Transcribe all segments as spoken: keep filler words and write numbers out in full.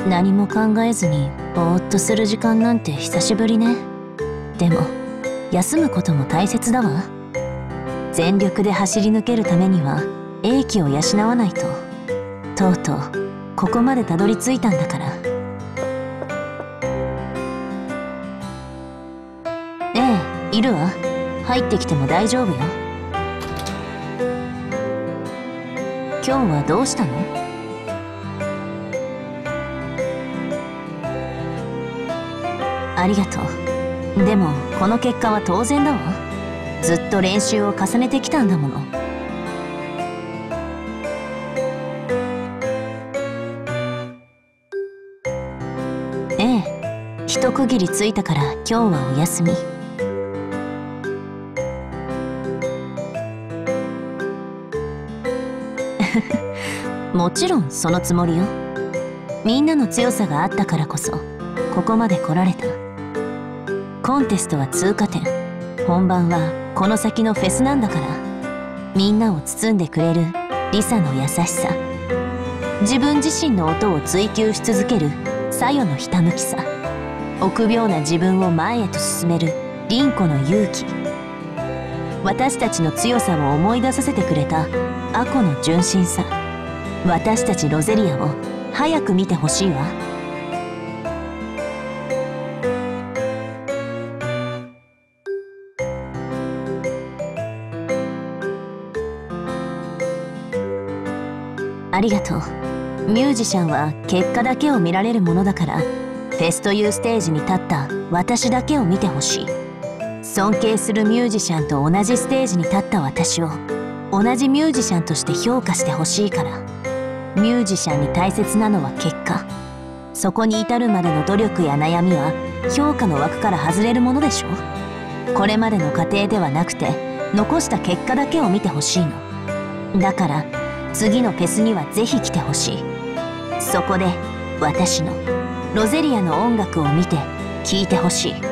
何も考えずにぼーっとする時間なんて久しぶりね。でも休むことも大切だわ。全力で走り抜けるためには英気を養わないと。とうとうここまでたどり着いたんだから。ええ、いるわ。入ってきても大丈夫よ。今日はどうしたの？ありがとう。でもこの結果は当然だわ。ずっと練習を重ねてきたんだもの。ええ、一区切りついたから今日はお休み。もちろんそのつもりよ。みんなの強さがあったからこそここまで来られた。コンテストは通過点、本番はこの先のフェスなんだから。みんなを包んでくれるリサの優しさ、自分自身の音を追求し続けるサヨのひたむきさ、臆病な自分を前へと進めるリンコの勇気、私たちの強さを思い出させてくれたアコの純真さ、私たちロゼリアを早く見てほしいわ。ありがとう。ミュージシャンは結果だけを見られるものだから、フェスというステージに立った私だけを見てほしい。尊敬するミュージシャンと同じステージに立った私を同じミュージシャンとして評価してほしいから。ミュージシャンに大切なのは結果。そこに至るまでの努力や悩みは評価の枠から外れるものでしょ。これまでの過程ではなくて残した結果だけを見てほしいの。だから次のフェスにはぜひ来てほしい。そこで私のロゼリアの音楽を見て聴いてほしい。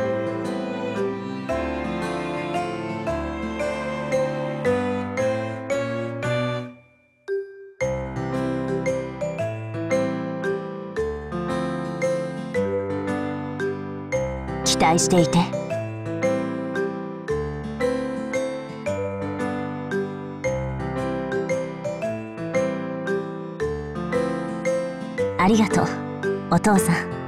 期待していて。ありがとう、お父さん。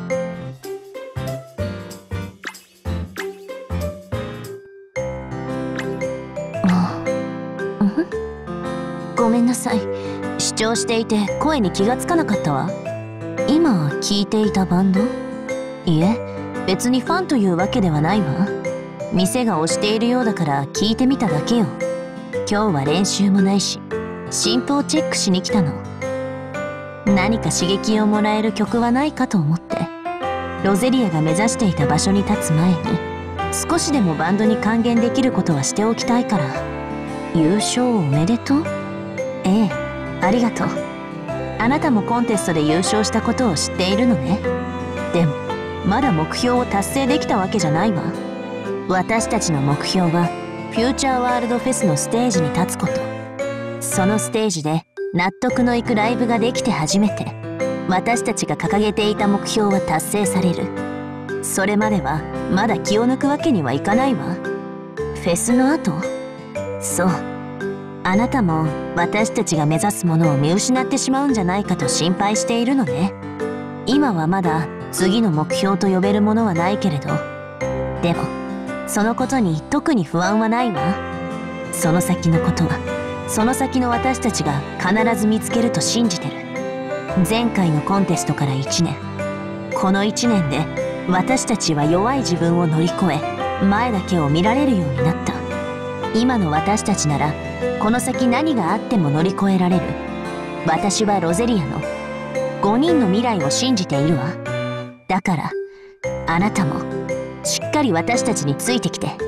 うん、ごめんなさい。主張していて声に気がつかなかったわ。今聴いていたバンド？いえ、別にファンというわけではないわ。店が推しているようだから聞いてみただけよ。今日は練習もないし、新譜をチェックしに来たの。何か刺激をもらえる曲はないかと思って。ロゼリアが目指していた場所に立つ前に少しでもバンドに還元できることはしておきたいから。優勝おめでとう。ええ、ありがとう。あなたもコンテストで優勝したことを知っているのね。でもまだ目標を達成できたわけじゃないわ。私たちの目標はフューチャーワールドフェスのステージに立つこと。そのステージで納得のいくライブができて初めて私たちが掲げていた目標は達成される。それまではまだ気を抜くわけにはいかないわ。フェスの後？そう、あなたも私たちが目指すものを見失ってしまうんじゃないかと心配しているのね。今はまだ次の目標と呼べるものはないけれど、でもそのことに特に不安はないわ。その先のことはその先の私たちが必ず見つけると信じてる。前回のコンテストからいちねん、このいちねんで私たちは弱い自分を乗り越え前だけを見られるようになった。今の私たちならこの先何があっても乗り越えられる。私はロゼリアのごにんの未来を信じているわ。だからあなたもしっかり私たちについてきて。